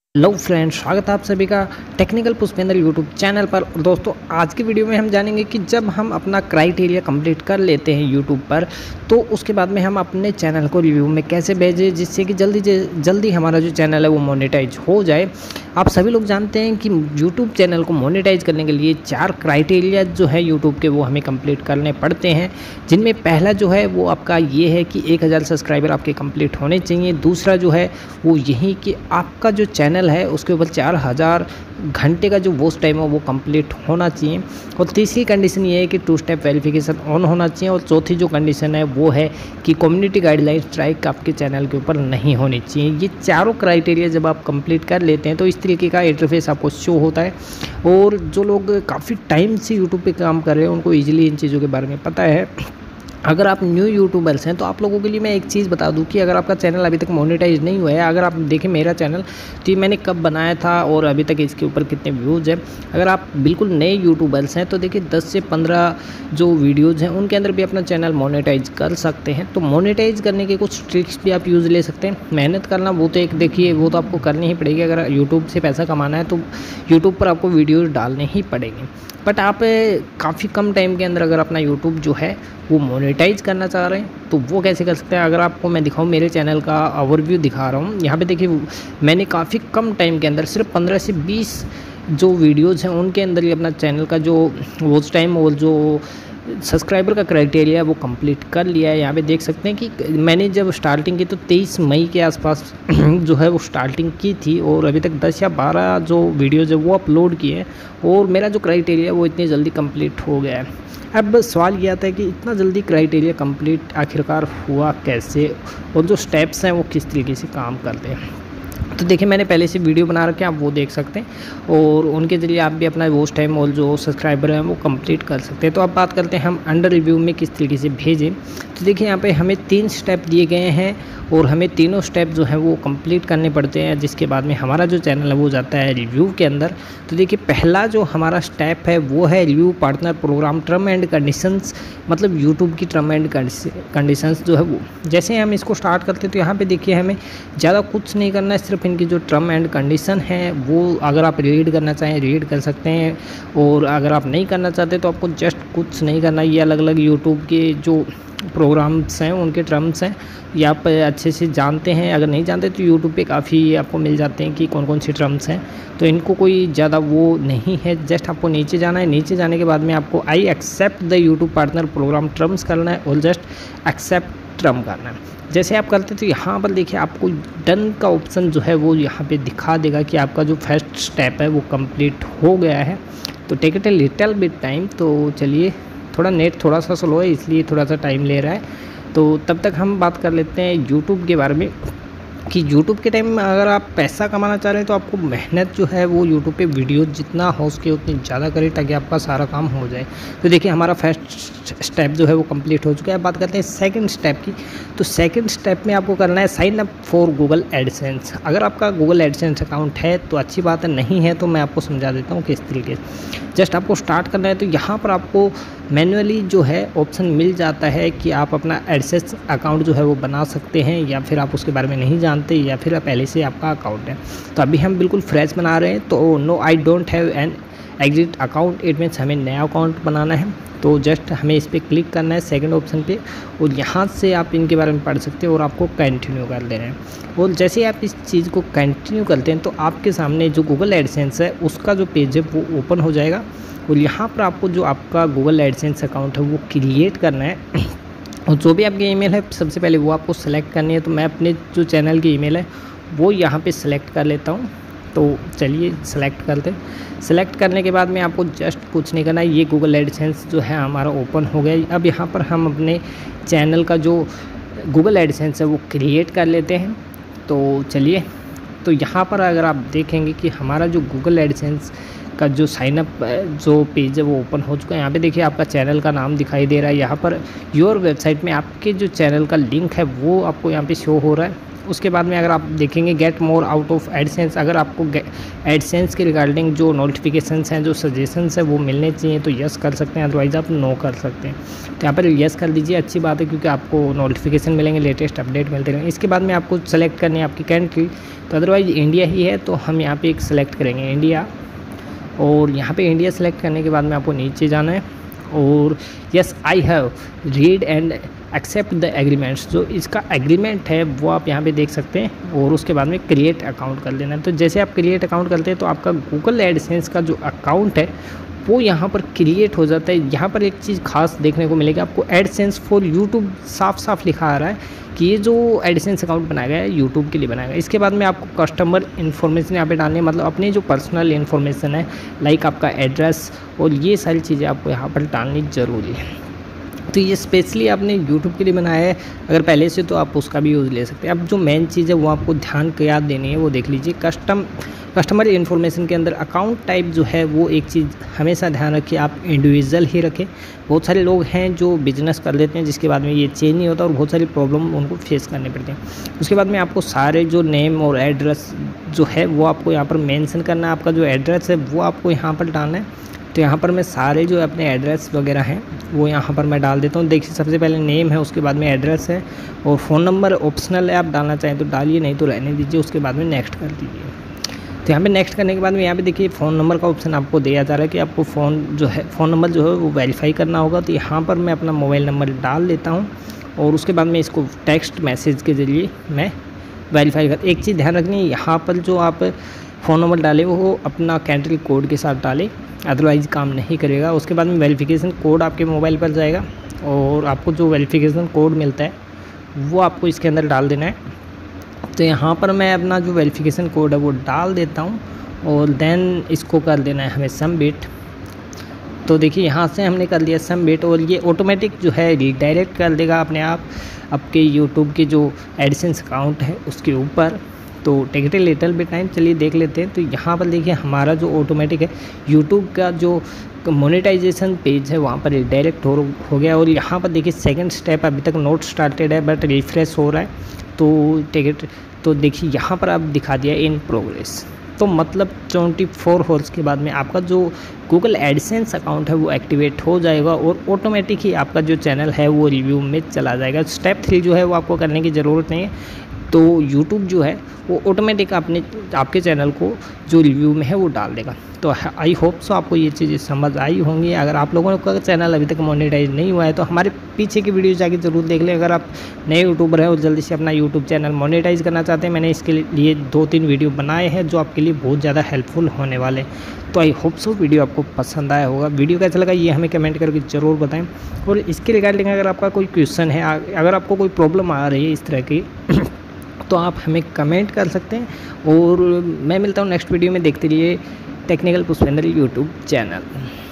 Hello friends, स्वागत है आप सभी का टेक्निकल पुष्पेंद्र यूट्यूब चैनल पर। और दोस्तों, आज की वीडियो में हम जानेंगे कि जब हम अपना क्राइटेरिया कंप्लीट कर लेते हैं यूट्यूब पर, तो उसके बाद में हम अपने चैनल को रिव्यू में कैसे भेजें जिससे कि जल्दी हमारा जो चैनल है वो मोनेटाइज हो जाए। आप सभी लोग जानते हैं कि यूट्यूब चैनल को मोनेटाइज करने के लिए 4 क्राइटेरिया जो है यूट्यूब के वो हमें कंप्लीट करने पड़ते हैं, जिनमें पहला जो है वो आपका ये है कि 1000 सब्सक्राइबर आपके कंप्लीट होने चाहिए। दूसरा जो है वो यही कि आपका जो चैनल है उसके ऊपर 4000 घंटे का जो वॉच टाइम है वो कंप्लीट होना चाहिए। और तीसरी कंडीशन ये है कि 2 स्टेप वेरिफिकेशन ऑन होना चाहिए। और चौथी जो कंडीशन है वो है कि कम्युनिटी गाइडलाइन स्ट्राइक आपके चैनल के ऊपर नहीं होनी चाहिए। ये चारों क्राइटेरिया जब आप कंप्लीट कर लेते हैं तो इस तरीके का इंटरफेस आपको शो होता है। और जो लोग काफ़ी टाइम से यूट्यूब पे काम कर रहे हैं उनको ईजिली इन चीज़ों के बारे में पता है। अगर आप न्यू यूट्यूबर्स हैं तो आप लोगों के लिए मैं एक चीज़ बता दूं कि अगर आपका चैनल अभी तक मोनेटाइज नहीं हुआ है, अगर आप देखें मेरा चैनल तो ये मैंने कब बनाया था और अभी तक इसके ऊपर कितने व्यूज़ हैं। अगर आप बिल्कुल नए यूट्यूबर्स हैं तो देखिए 10 से 15 जो वीडियोज़ हैं उनके अंदर भी अपना चैनल मोनेटाइज कर सकते हैं। तो मोनेटाइज करने के कुछ ट्रिक्स भी आप यूज़ ले सकते हैं। मेहनत करना वो तो एक देखिए वो तो आपको करनी ही पड़ेगी। अगर यूट्यूब से पैसा कमाना है तो यूट्यूब पर आपको वीडियोज़ डालने ही पड़ेंगे। बट आप काफ़ी कम टाइम के अंदर अगर अपना यूट्यूब जो है वो मोनेटाइज करना चाह रहे हैं तो वो कैसे कर सकते हैं। अगर आपको मैं दिखाऊं, मेरे चैनल का ओवरव्यू दिखा रहा हूं। यहाँ पे देखिए मैंने काफ़ी कम टाइम के अंदर सिर्फ 15 से 20 जो वीडियोज़ हैं उनके अंदर ही अपना चैनल का जो वॉच टाइम और जो सब्सक्राइबर का क्राइटेरिया वो कंप्लीट कर लिया है। यहाँ पे देख सकते हैं कि मैंने जब स्टार्टिंग की तो 23 मई के आसपास जो है वो स्टार्टिंग की थी और अभी तक 10 या 12 जो वीडियोज़ है वो अपलोड किए हैं और मेरा जो क्राइटेरिया वो इतनी जल्दी कंप्लीट हो गया है। अब सवाल ये आता है कि इतना जल्दी क्राइटेरिया कंप्लीट आखिरकार हुआ कैसे और जो स्टेप्स हैं वो किस तरीके से काम करते हैं। तो देखिए मैंने पहले से वीडियो बना रखे हैं, आप वो देख सकते हैं और उनके ज़रिए आप भी अपना वॉच टाइम और जो सब्सक्राइबर हैं वो कंप्लीट कर सकते हैं। तो अब बात करते हैं हम अंडर रिव्यू में किस तरीके से भेजें। तो देखिए यहाँ पे हमें 3 स्टेप दिए गए हैं और हमें तीनों स्टेप जो हैं वो कंप्लीट करने पड़ते हैं, जिसके बाद में हमारा जो चैनल है वो जाता है रिव्यू के अंदर। तो देखिए पहला जो हमारा स्टेप है वो है review partner program term and conditions, मतलब यूट्यूब की टर्म एंड कंडीशंस जो है वो। जैसे हम इसको स्टार्ट करते हैं तो यहाँ पे देखिए हमें ज़्यादा कुछ नहीं करना है, सिर्फ इनकी जो टर्म एंड कंडीशन है वो अगर आप रीड करना चाहें रीड कर सकते हैं और अगर आप नहीं करना चाहते तो आपको जस्ट कुछ नहीं करना। ये अलग अलग यूट्यूब के जो प्रोग्राम्स हैं उनके टर्म्स हैं, ये आप अच्छे से जानते हैं। अगर नहीं जानते तो यूट्यूब पे काफ़ी आपको मिल जाते हैं कि कौन कौन से टर्म्स हैं, तो इनको कोई ज़्यादा वो नहीं है। जस्ट आपको नीचे जाना है, नीचे जाने के बाद में आपको I accept the YouTube partner program terms करना है और जस्ट एक्सेप्ट टर्म करना है। जैसे आप करते तो यहाँ पर देखिए आपको डन का ऑप्शन जो है वो यहाँ पे दिखा देगा कि आपका जो फर्स्ट स्टेप है वो कंप्लीट हो गया है। तो take it a little bit time. तो चलिए, थोड़ा नेट थोड़ा सा स्लो है इसलिए थोड़ा सा टाइम ले रहा है। तो तब तक हम बात कर लेते हैं यूट्यूब के बारे में कि यूट्यूब के टाइम में अगर आप पैसा कमाना चाह रहे हैं तो आपको मेहनत जो है वो यूट्यूब पे वीडियो जितना हो सके उतनी ज़्यादा करें ताकि आपका सारा काम हो जाए। तो देखिए हमारा फर्स्ट स्टेप जो है वो कंप्लीट हो चुका है। बात करते हैं सेकंड स्टेप की। तो सेकंड स्टेप में आपको करना है sign up for Google AdSense. अगर आपका गूगल एडसेंस अकाउंट है तो अच्छी बात है, नहीं है तो मैं आपको समझा देता हूँ किस तरीके से। जस्ट आपको स्टार्ट करना है तो यहाँ पर आपको मैनुअली जो है ऑप्शन मिल जाता है कि आप अपना एडसेंस अकाउंट जो है वो बना सकते हैं, या फिर आप उसके बारे में नहीं जानते या फिर पहले से आपका अकाउंट है। तो अभी हम बिल्कुल फ्रेश बना रहे हैं तो no I don't have an exit account, it means हमें नया अकाउंट बनाना है। तो जस्ट हमें इस पर क्लिक करना है सेकंड ऑप्शन पे और यहाँ से आप इनके बारे में पढ़ सकते हैं और आपको कंटिन्यू कर देना है। और जैसे आप इस चीज़ को कंटिन्यू करते हैं तो आपके सामने जो गूगल एडसेंस है उसका जो पेज है वो ओपन हो जाएगा और यहाँ पर आपको जो आपका गूगल एडसेंस अकाउंट है वो क्रिएट करना है। और जो भी आपकी ईमेल है सबसे पहले वो आपको सेलेक्ट करनी है। तो मैं अपने जो चैनल की ईमेल है वो यहाँ पे सेलेक्ट कर लेता हूँ। तो चलिए सेलेक्ट करते हैं। सेलेक्ट करने के बाद में आपको जस्ट कुछ नहीं करना है, ये गूगल एडसेंस जो है हमारा ओपन हो गया। अब यहाँ पर हम अपने चैनल का जो गूगल एडसेंस है वो क्रिएट कर लेते हैं। तो चलिए, तो यहाँ पर अगर आप देखेंगे कि हमारा जो गूगल एडसेंस का जो साइनअप जो पेज है वो ओपन हो चुका है। यहाँ पे देखिए आपका चैनल का नाम दिखाई दे रहा है। यहाँ पर योर वेबसाइट में आपके जो चैनल का लिंक है वो आपको यहाँ पे शो हो रहा है उसके बाद में अगर आप देखेंगे get more out of AdSense, अगर आपको एडसेंस के रिगार्डिंग जो नोटिफिकेशंस हैं, जो सजेशंस हैं वो मिलने चाहिए तो यस कर सकते हैं, अदरवाइज़ आप नो कर सकते हैं। तो यहाँ पर यस कर दीजिए, अच्छी बात है क्योंकि आपको नोटिफिकेशन मिलेंगे, लेटेस्ट अपडेट मिलते रहेंगे। इसके बाद में आपको सेलेक्ट करनी है आपकी कंट्री, तो अदरवाइज़ इंडिया ही है तो हम यहाँ पर एक सेलेक्ट करेंगे इंडिया, और यहाँ पे इंडिया सेलेक्ट करने के बाद में आपको नीचे जाना है और yes I have read and accept the agreements, जो इसका एग्रीमेंट है वो आप यहाँ पे देख सकते हैं, और उसके बाद में क्रिएट अकाउंट कर लेना है। तो जैसे आप क्रिएट अकाउंट करते हैं तो आपका गूगल एडसेंस का जो अकाउंट है वो यहाँ पर क्रिएट हो जाता है। यहाँ पर एक चीज़ खास देखने को मिलेगी आपको, एडसेंस फॉर यूट्यूब साफ साफ लिखा आ रहा है कि ये जो एडसेंस अकाउंट बनाया गया है यूट्यूब के लिए बनाया गया है। इसके बाद में आपको कस्टमर इन्फॉर्मेशन यहाँ पे डालनी है, मतलब अपनी जो पर्सनल इन्फॉर्मेशन है, लाइक आपका एड्रेस और ये सारी चीज़ें आपको यहाँ पर डालनी ज़रूरी है। तो ये स्पेशली आपने यूट्यूब के लिए बनाया है, अगर पहले से तो आप उसका भी यूज़ ले सकते हैं। अब जो मेन चीज़ है वो आपको ध्यान के याद देनी है, वो देख लीजिए। कस्टमर इन्फॉर्मेशन के अंदर अकाउंट टाइप जो है वो एक चीज़ हमेशा ध्यान रखिए, आप इंडिविजुअल ही रखें। बहुत सारे लोग हैं जो बिजनेस कर लेते हैं जिसके बाद में ये चेंज नहीं होता और बहुत सारी प्रॉब्लम उनको फेस करने पड़ते हैं। उसके बाद में आपको सारे जो नेम और एड्रेस जो है वो आपको यहाँ पर मेंशन करना है, आपका जो एड्रेस है वो आपको यहाँ पर डालना है। तो यहाँ पर मैं सारे जो अपने एड्रेस वगैरह हैं वो यहाँ पर मैं डाल देता हूँ। देखिए सबसे पहले नेम है, उसके बाद में एड्रेस है, और फ़ोन नंबर ऑप्शनल है, आप डालना चाहें तो डालिए, नहीं तो रहने दीजिए। उसके बाद में नेक्स्ट कर दीजिए। तो यहाँ पे नेक्स्ट करने के बाद में यहाँ पे देखिए फ़ोन नंबर का ऑप्शन आपको दिया जा रहा है कि आपको फ़ोन नंबर जो है वो वेरीफाई करना होगा। तो यहाँ पर मैं अपना मोबाइल नंबर डाल देता हूँ और उसके बाद में इसको टेक्स्ट मैसेज के ज़रिए मैं वेरीफाई कर। एक चीज़ ध्यान रखनी है, यहाँ पर जो आप फ़ोन नंबर डालें वो अपना कंट्री कोड के साथ डालें, अदरवाइज़ काम नहीं करेगा। उसके बाद में वेरिफिकेशन कोड आपके मोबाइल पर जाएगा और आपको जो वेरिफिकेशन कोड मिलता है वो आपको इसके अंदर डाल देना है। तो यहाँ पर मैं अपना जो वेरिफिकेशन कोड है वो डाल देता हूँ और देन इसको कर देना है हमें सबमिट। तो देखिए यहाँ से हमने कर लिया सबमिट और ये ऑटोमेटिक जो है रिडायरेक्ट कर देगा अपने आप आपके यूट्यूब के जो एडसेंस अकाउंट है उसके ऊपर। तो take a little bit time, चलिए देख लेते हैं। तो यहाँ पर देखिए हमारा जो ऑटोमेटिक है यूट्यूब का जो मोनेटाइजेशन पेज है वहाँ पर रिडायरेक्ट हो गया, और यहाँ पर देखिए सेकंड स्टेप अभी तक नोट स्टार्टेड है बट रिफ्रेश हो रहा है। तो तो देखिए यहाँ पर आप दिखा दिया इन प्रोग्रेस। तो मतलब 24 हॉर्स के बाद में आपका जो गूगल एडसेंस अकाउंट है वो एक्टिवेट हो जाएगा और ऑटोमेटिक ही आपका जो चैनल है वो रिव्यू में चला जाएगा। स्टेप 3 जो है वो आपको करने की ज़रूरत नहीं है। तो यूट्यूब जो है वो ऑटोमेटिक आपके चैनल को जो रिव्यू में है वो डाल देगा। तो आई होप सो आपको ये चीज़ें समझ आई होंगी। अगर आप लोगों का चैनल अभी तक मोनेटाइज नहीं हुआ है तो हमारे पीछे की वीडियो जाके ज़रूर देख लें। अगर आप नए यूट्यूबर हैं और जल्दी से अपना यूट्यूब चैनल मोनेटाइज करना चाहते हैं, मैंने इसके लिए 2-3 वीडियो बनाए हैं जो आपके लिए बहुत ज़्यादा हेल्पफुल होने वाले। तो आई होप सो वीडियो आपको पसंद आया होगा। वीडियो कैसा लगा ये हमें कमेंट करके ज़रूर बताएं, और इसके रिगार्डिंग अगर आपका कोई क्वेश्चन है, अगर आपको कोई प्रॉब्लम आ रही है इस तरह की तो आप हमें कमेंट कर सकते हैं। और मैं मिलता हूँ नेक्स्ट वीडियो में। देखते रहिए टेक्निकल पुष्पेंद्र यूट्यूब चैनल।